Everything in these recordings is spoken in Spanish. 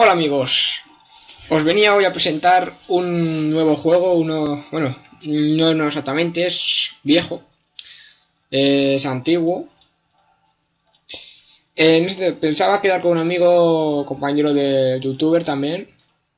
Hola amigos, os venía hoy a presentar un nuevo juego, bueno, no exactamente, es viejo, es antiguo. Pensaba quedar con un amigo, compañero de youtuber también,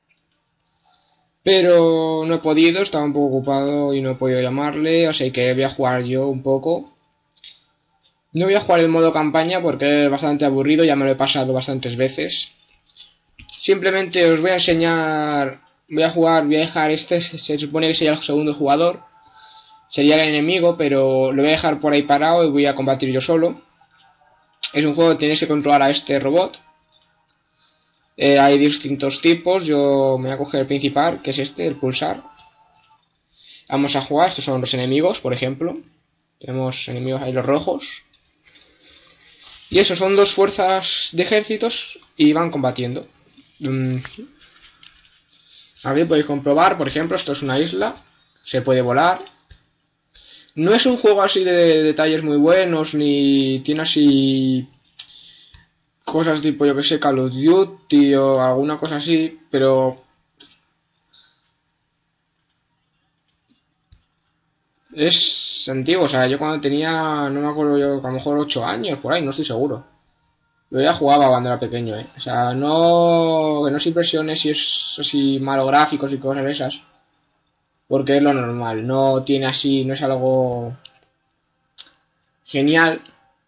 pero no he podido, estaba un poco ocupado y no he podido llamarle, así que voy a jugar yo un poco. No voy a jugar el modo campaña porque es bastante aburrido, ya me lo he pasado bastantes veces. Simplemente os voy a enseñar, voy a dejar se supone que sería el segundo jugador, sería el enemigo, pero lo voy a dejar por ahí parado y voy a combatir yo solo. Es un juego que tienes que controlar a este robot. Hay distintos tipos, yo me voy a coger el principal, que es este, el pulsar. Vamos a jugar, estos son los enemigos, por ejemplo. Tenemos enemigos ahí, los rojos. Y eso, son dos fuerzas de ejércitos y van combatiendo. Aquí podéis comprobar, por ejemplo, esto es una isla, se puede volar. No es un juego así de detalles muy buenos, ni tiene así cosas tipo, yo que sé, Call of Duty o alguna cosa así, pero es antiguo. O sea, yo cuando tenía, no me acuerdo yo, a lo mejor 8 años, por ahí, no estoy seguro. Yo ya jugaba cuando era pequeño, ¿eh? O sea, que no se impresione si es así malo gráficos y cosas de esas. Porque es lo normal, no tiene así, no es algo genial.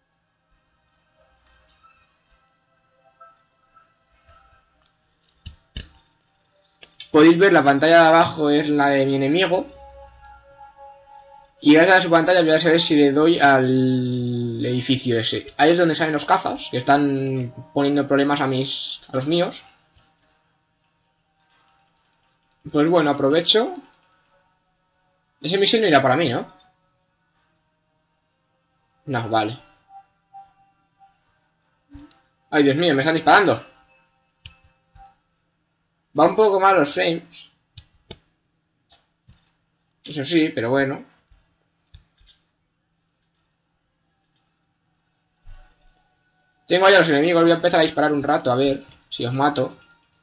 Podéis ver la pantalla de abajo es la de mi enemigo. Y gracias a su pantalla voy a saber si le doy al edificio ese. Ahí es donde salen los cazas, que están poniendo problemas a los míos. Pues bueno, aprovecho. Ese misil no irá para mí, ¿no? No, vale. Ay, Dios mío, me están disparando. Va un poco mal los frames. Eso sí, pero bueno. Tengo allá los enemigos, voy a empezar a disparar un rato, a ver si os mato.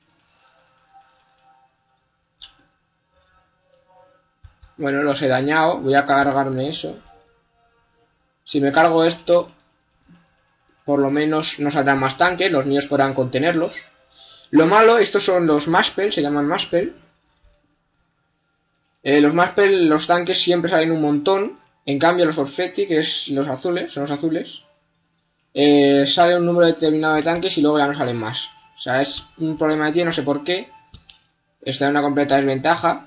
Bueno, los he dañado, voy a cargarme eso. Si me cargo esto, por lo menos no saldrán más tanques, los míos podrán contenerlos. Lo malo, estos son los Maspel, se llaman Maspel. Los Maspel, los tanques siempre salen un montón. En cambio los Orfetti, que es los azules, son los azules, sale un número determinado de tanques y luego ya no salen más. O sea, es un problema de ti, no sé por qué. Está en una completa desventaja.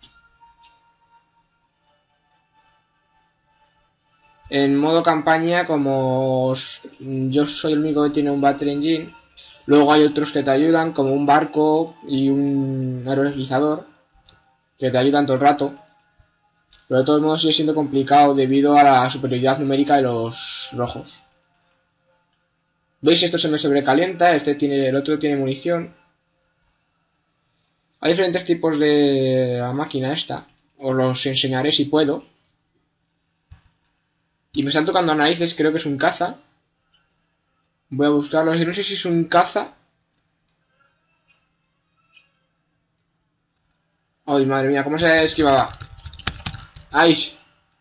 En modo campaña, como yo soy el único que tiene un Battle Engine, luego hay otros que te ayudan, como un barco y un aerodeslizador, que te ayudan todo el rato. Pero de todos modos sigue siendo complicado debido a la superioridad numérica de los rojos. ¿Veis? Esto se me sobrecalienta, el otro tiene munición. Hay diferentes tipos de la máquina esta. Os los enseñaré si puedo. Y me están tocando narices, creo que es un caza. Voy a buscarlo, no sé si es un caza. Ay, madre mía, ¿cómo se esquivaba? ¡Ay!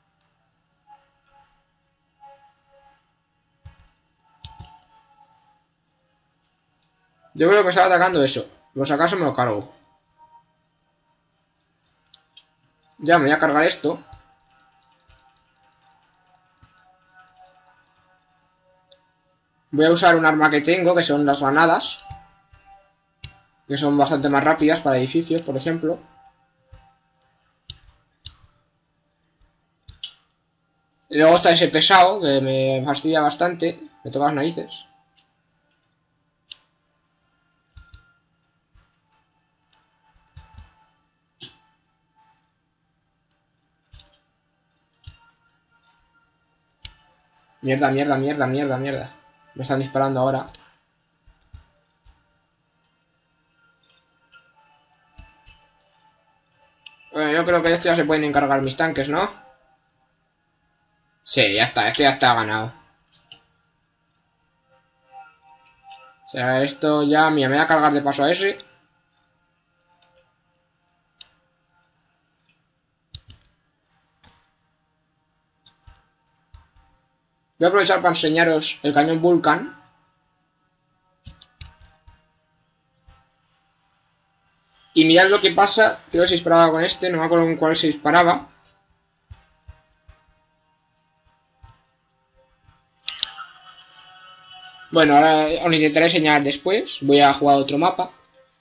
Yo creo que estaba atacando eso. Por si acaso me lo cargo. Ya, me voy a cargar esto. Voy a usar un arma que tengo, que son las granadas. Que son bastante más rápidas para edificios, por ejemplo. Y luego está ese pesado, que me fastidia bastante. Me toca las narices. Mierda, mierda, mierda, mierda, mierda. Me están disparando ahora. Bueno, yo creo que de esto ya se pueden encargar mis tanques, ¿no? Sí, ya está, esto ya está ganado. O sea, esto ya, mira, me voy a cargar de paso a ese. Voy a aprovechar para enseñaros el cañón Vulcan. Y mirad lo que pasa. Creo que se disparaba con este, no me acuerdo con cuál se disparaba. Bueno, ahora os intentaré enseñar después. Voy a jugar otro mapa.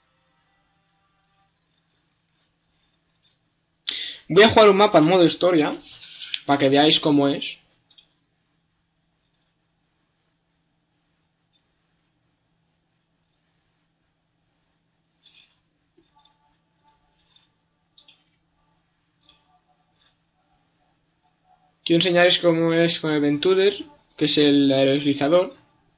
Voy a jugar un mapa en modo historia, para que veáis cómo es. Quiero enseñaros cómo es con el Venturer, que es el aerodeslizador.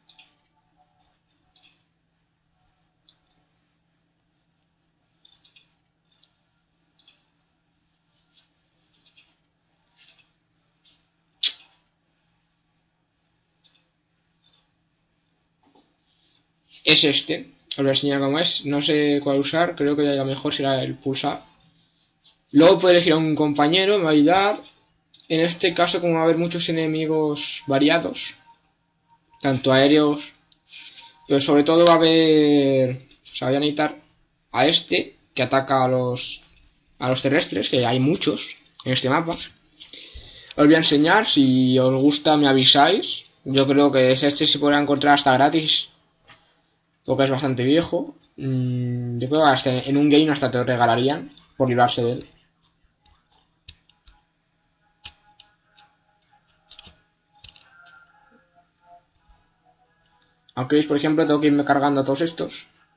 Es este. Os voy a enseñar cómo es. No sé cuál usar. Creo que lo mejor será el pulsar. Luego puedo elegir a un compañero, me va a ayudar. En este caso, como va a haber muchos enemigos variados, tanto aéreos, pero sobre todo va a haber... O sea, voy a necesitar a este, que ataca a los terrestres, que hay muchos en este mapa. Os voy a enseñar, si os gusta me avisáis. Yo creo que este se podrá encontrar hasta gratis, porque es bastante viejo. Yo creo que hasta en un game hasta te lo regalarían por librarse de él. Aunque veis, por ejemplo, tengo que irme cargando a todos estos.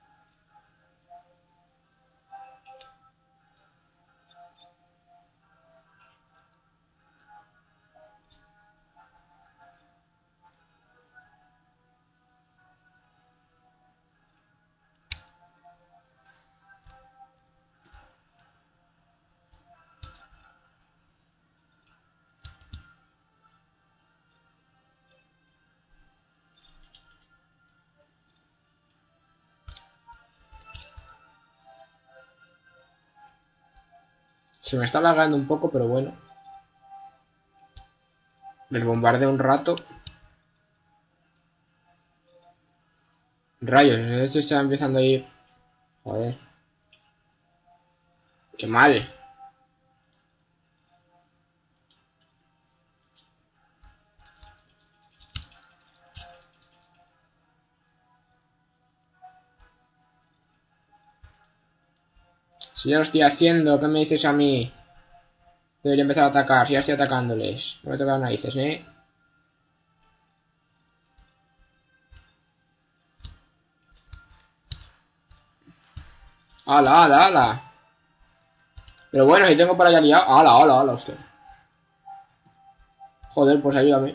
Se me está lagando un poco, pero bueno. Les bombardeo un rato. Rayos, esto está empezando a ir. Joder. Qué mal. Si ya lo estoy haciendo, ¿qué me dices a mí? Debería empezar a atacar, si ya estoy atacándoles. No me tocan narices, ¿eh? ¡Hala, hala, hala! Pero bueno, si tengo por allá liado. ¡Hala, hala, hala, hostia! Joder, pues ayúdame.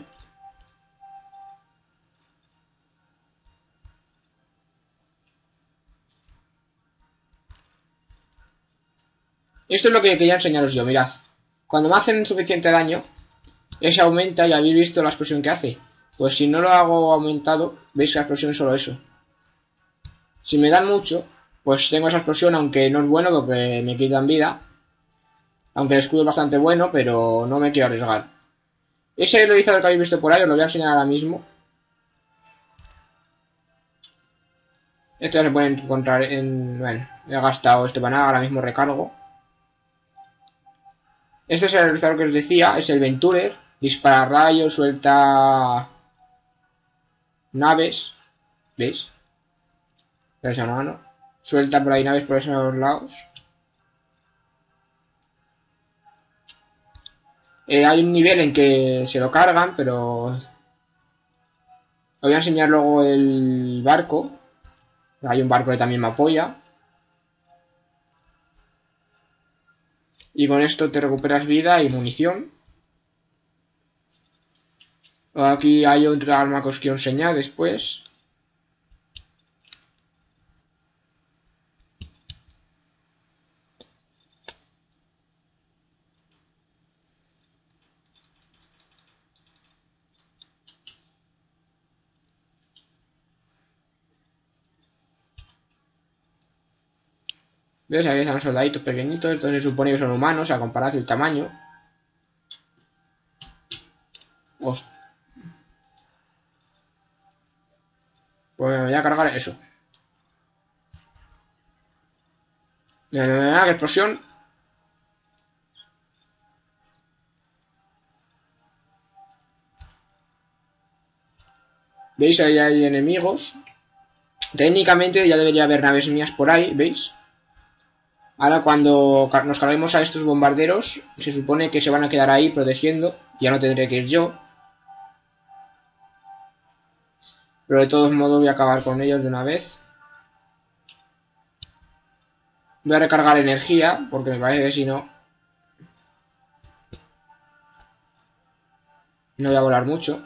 Esto es lo que quería enseñaros yo, mirad. Cuando me hacen suficiente daño, ese aumenta y habéis visto la explosión que hace. Pues si no lo hago aumentado, veis que la explosión es solo eso. Si me dan mucho, pues tengo esa explosión, aunque no es bueno porque me quitan vida. Aunque el escudo es bastante bueno, pero no me quiero arriesgar. Ese realizador que habéis visto por ahí os lo voy a enseñar ahora mismo. Esto ya se puede encontrar en... Bueno, he gastado este para nada, ahora mismo recargo. Este es el realizador que os decía, es el Venturer. Dispara rayos, suelta... naves. ¿Veis? Esa mano. Suelta por ahí naves por esos lados. Hay un nivel en que se lo cargan, pero... Os voy a enseñar luego el barco. Hay un barco que también me apoya. Y con esto te recuperas vida y munición. Aquí hay otra arma que os quiero enseñar después. ¿Ves? Ahí están los soldaditos pequeñitos. Estos se supone que son humanos a comparación del tamaño. Pues me voy a cargar eso. Mira, qué explosión. ¿Veis? Ahí hay enemigos. Técnicamente ya debería haber naves mías por ahí, ¿veis? Ahora cuando nos carguemos a estos bombarderos, se supone que se van a quedar ahí protegiendo. Ya no tendré que ir yo. Pero de todos modos voy a acabar con ellos de una vez. Voy a recargar energía, porque me parece que si no... No voy a volar mucho.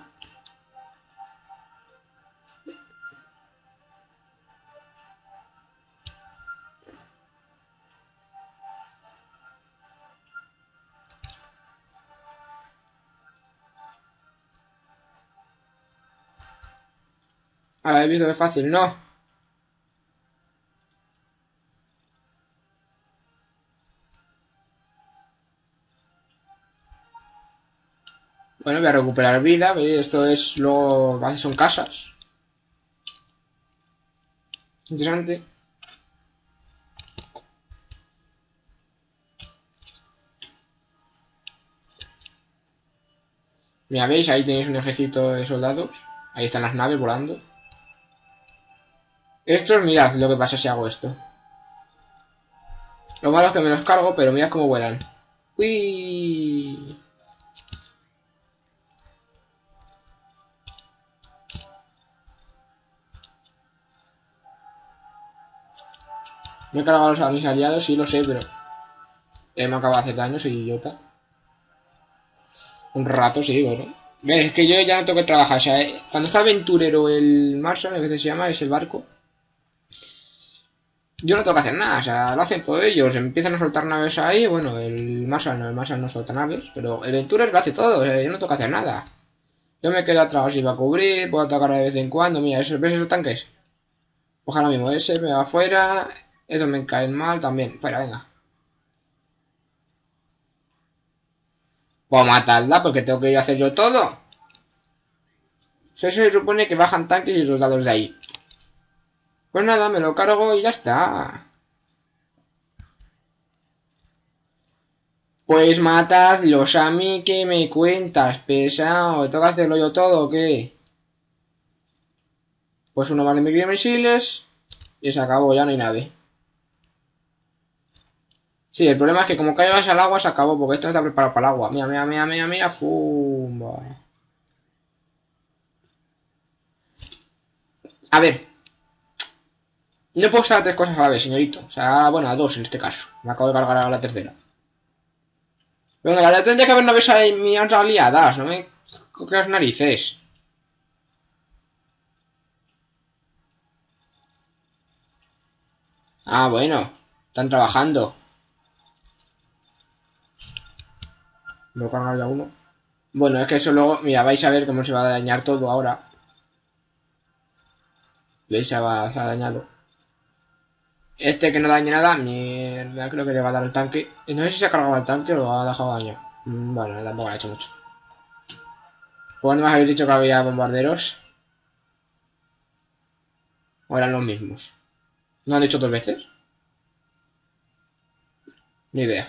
Ahora he visto que es fácil, no. Bueno, voy a recuperar vida. ¿Veis? Esto es lo... son casas. Interesante. Mira, veis, ahí tenéis un ejército de soldados. Ahí están las naves volando. Estos, mirad lo que pasa si hago esto. Lo malo es que me los cargo, pero mirad cómo vuelan. ¡Uy! Me he cargado a mis aliados, sí lo sé, pero... me acaba de hacer daño, soy idiota. Un rato, sí, bueno. Ves, es que yo ya no tengo que trabajar, o sea, cuando está aventurero el Marshall, a veces se llama, es el barco. Yo no tengo que hacer nada, o sea, lo hacen todos ellos, empiezan a soltar naves ahí, bueno, el Marshall no suelta naves, pero el Venturer lo hace todo, o sea, yo no tengo que hacer nada. Yo me quedo atrás y va a cubrir, puedo atacar de vez en cuando, mira, ¿ves esos tanques? Pues ahora mismo, ese me va afuera, esos me caen mal también, fuera, venga. Puedo matarla porque tengo que ir a hacer yo todo. Eso se supone que bajan tanques y soldados de ahí. Pues nada, me lo cargo y ya está. Pues matadlos a mí, que me cuentas, pesado. ¿Tengo que hacerlo yo todo o qué? Pues uno más de misiles y se acabó, ya no hay nave. Sí, el problema es que como caigas al agua se acabó, porque esto no está preparado para el agua. Mira, mira, mira, mira, mira, fumba. A ver, no puedo usar tres cosas a la vez, señorito. O sea, bueno, a dos en este caso. Me acabo de cargar a la tercera. Venga, ya tendría que haber naves ahí mías aliadas, no me coges narices. Ah, bueno, están trabajando. Voy a cargar ya uno. Bueno, es que eso luego, mira, vais a ver cómo se va a dañar todo ahora. ¿Veis? Se ha dañado. Este que no dañe nada, mierda, creo que le va a dar el tanque. No sé si se ha cargado el tanque o lo ha dejado daño. Bueno, tampoco le ha hecho mucho. ¿Cuándo me habéis dicho que había bombarderos? ¿O eran los mismos? ¿No han dicho dos veces? Ni idea.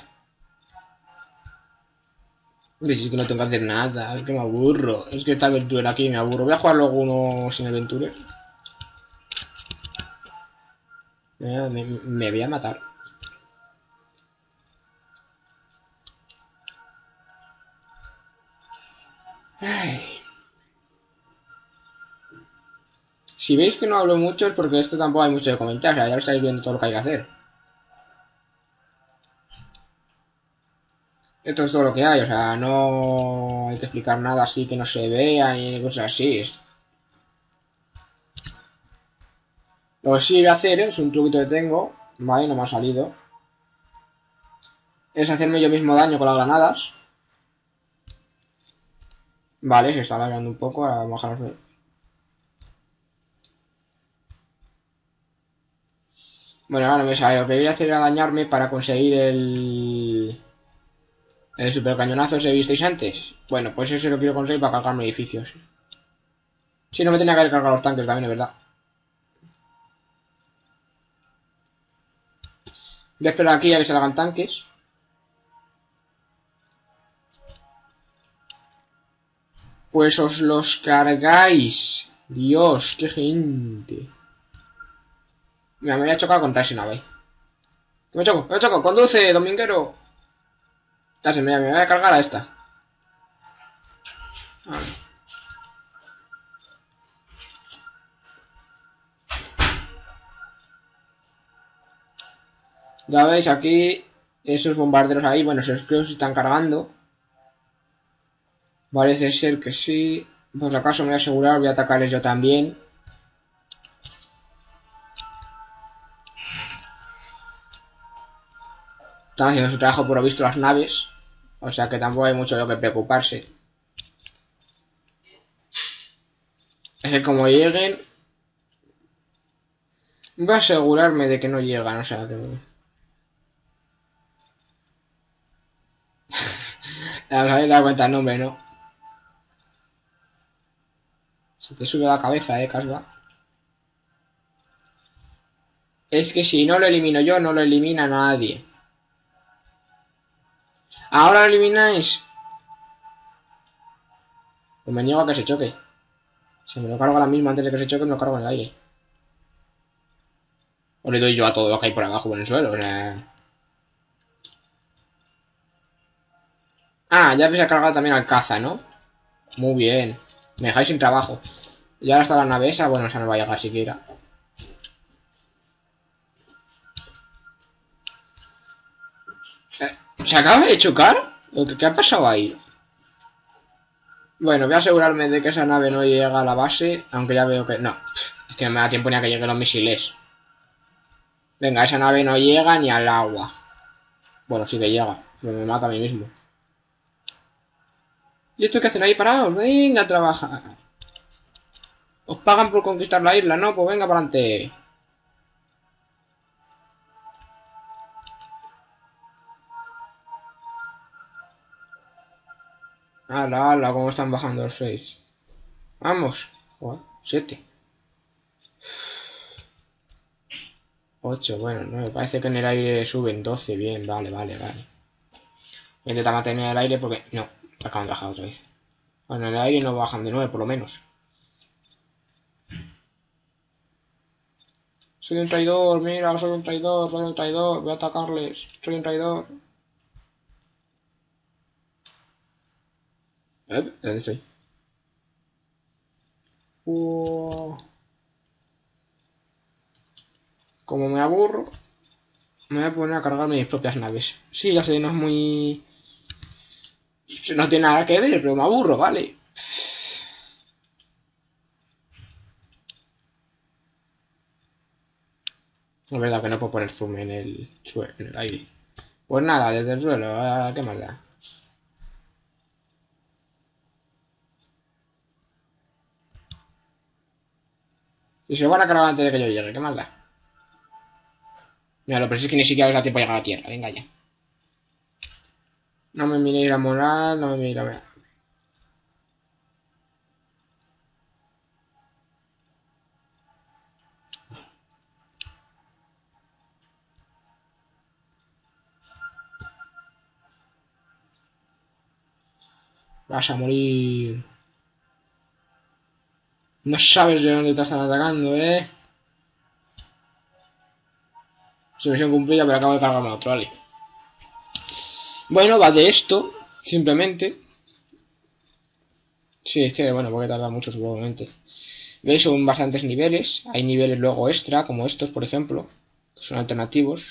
Es que no tengo que hacer nada, es que me aburro. Es que esta aventura aquí me aburro. Voy a jugar luego uno sin aventuras. Me voy a matar. Ay. Si veis que no hablo mucho es porque esto tampoco hay mucho de comentar. O sea, ya lo estáis viendo todo lo que hay que hacer. Esto es todo lo que hay. O sea, no hay que explicar nada así que no se vea ni cosas así. Lo que sí voy a hacer es un truquito que tengo. Vale, no me ha salido. Es hacerme yo mismo daño con las granadas. Vale, se está alargando un poco. Ahora vamos a bajarnos. Bueno, ahora no me sale. Lo que voy a hacer era dañarme para conseguir el super cañonazo ese que visteis antes. Bueno, pues eso lo quiero conseguir para cargarme edificios. Si no me tenía que haber cargado los tanques también, es verdad. Voy a esperar aquí a que salgan tanques. Pues os los cargáis. Dios, qué gente. Mira, me voy a chocar contra ese nave. Me choco. Conduce, dominguero. Ya se me voy a cargar a esta. Vale. Ya veis aquí esos bombarderos ahí. Bueno, esos creo que se están cargando. Parece ser que sí. Por si acaso me voy a asegurar, voy a atacarles yo también. Están haciendo su trabajo por lo visto las naves. O sea que tampoco hay mucho de lo que preocuparse. Es que como lleguen... Voy a asegurarme de que no llegan, o sea que... Os habéis dado cuenta el nombre, ¿no? Se te sube la cabeza, Casba. Es que si no lo elimino yo, no lo elimina nadie. Ahora lo elimináis. Pues me niego a que se choque. Si me lo cargo ahora mismo antes de que se choque, me lo cargo en el aire. O le doy yo a todo lo que hay por abajo en el suelo, o sea... Ah, ya habéis cargado también al caza, ¿no? Muy bien. Me dejáis sin trabajo. Y ahora está la nave esa, bueno, esa no va a llegar siquiera. ¿Se acaba de chocar? ¿Qué ha pasado ahí? Bueno, voy a asegurarme de que esa nave no llega a la base, aunque ya veo que... No, es que no me da tiempo ni a que lleguen los misiles. Venga, esa nave no llega ni al agua. Bueno, sí que llega, pero me mata a mí mismo. ¿Y esto qué hacen ahí parados? Venga a trabajar. Os pagan por conquistar la isla, ¿no? Pues venga para adelante. Hala, hala, cómo están bajando los 6. Vamos. Joder, 7. 8, bueno, 9. Parece que en el aire suben 12. Bien, vale. Voy a intentar mantener el aire porque... No, acaban de bajar otra vez. Bueno, en el aire no bajan de 9 por lo menos. Soy un traidor, mira, soy un traidor, voy a atacarles, soy un traidor. ¿Dónde estoy? Como me aburro, me voy a poner a cargarme mis propias naves. Sí, ya sé, no es muy... No tiene nada que ver, pero me aburro, ¿vale? Es verdad que no puedo poner zoom en el suelo, en el aire. Pues nada, desde el suelo, ¿qué más da? Si se lo van a cargar antes de que yo llegue, ¿qué más da? Mira, lo peor es que ni siquiera os da tiempo a llegar a la tierra, venga ya. No me miréis la moral, no me miréis la moral. Vas a morir. No sabes de dónde te están atacando, ¿eh? Su misión cumplida, pero acabo de cargarme a otro, vale. Bueno, va de esto, simplemente. Sí, es que, bueno, porque tarda mucho, seguramente. ¿Veis? Son bastantes niveles. Hay niveles luego extra, como estos, por ejemplo, que son alternativos.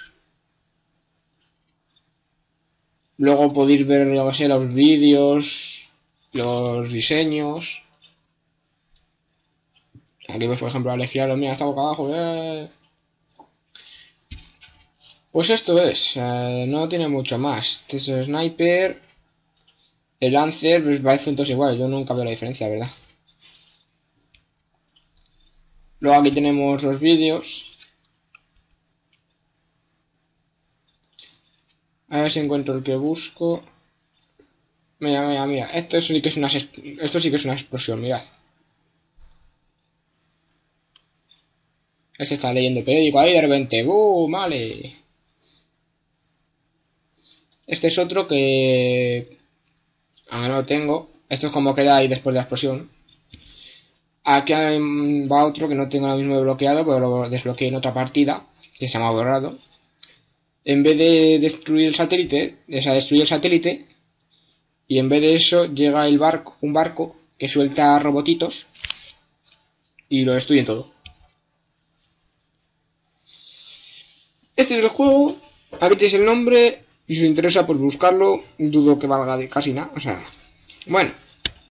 Luego podéis ver, yo que sé, los vídeos, los diseños. Aquí veis, por ejemplo, a elegirlo, mira, está boca abajo, Pues esto es, no tiene mucho más. Este es el sniper. El Lancer, pues parece todos iguales, yo nunca veo la diferencia, ¿verdad? Luego aquí tenemos los vídeos. A ver si encuentro el que busco. Mira, mira, mira. Esto sí que es una explosión, mirad. Este está leyendo el periódico ahí de repente. ¡Buh! Vale. Este es otro que... Ah, no lo tengo. Esto es como queda ahí después de la explosión. Aquí va otro que no tengo ahora mismo desbloqueado, pero lo desbloqueé en otra partida, que se llama borrado. En vez de destruir el satélite, destruir el satélite, y en vez de eso llega un barco que suelta robotitos y lo destruyen todo. Este es el juego, aquí tenéis el nombre, y si os interesa pues buscarlo, dudo que valga de casi nada, o sea, bueno.